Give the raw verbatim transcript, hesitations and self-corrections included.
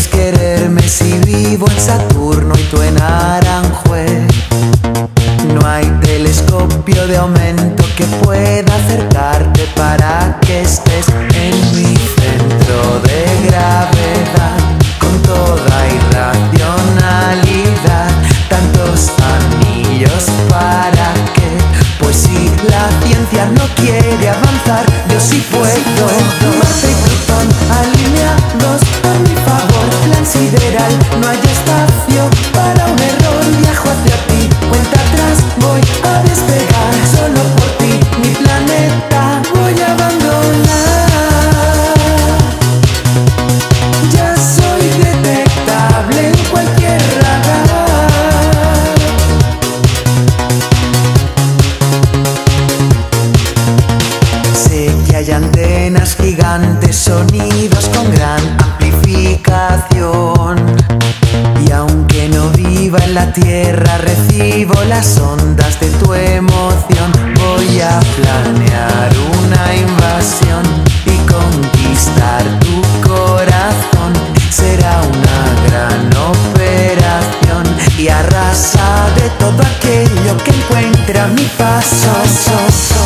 quererme si vivo en Saturno y tú en Aranjuez? No hay telescopio de aumento que pueda acercarte para que estés en mi centro de gravedad. Con toda irracionalidad, tantos anillos para qué. Pues si la ciencia no quiere avanzar, yo sí puedo. Marte y Plutón alineados a mi favor. Plan sideral, no hay espacio para un error. Viajo hacia ti, cuenta atrás, voy a despegar. Solo por ti, mi planeta voy a abandonar. Ya soy detectable en cualquier radar. Sé que hay antenas gigantes, sonidos con gran amplificación. Y aunque no viva en la tierra, recibo las ondas de tu emoción. Voy a planear una invasión y conquistar tu corazón. Será una gran operación y arrasa de todo aquello que encuentra a mi paso.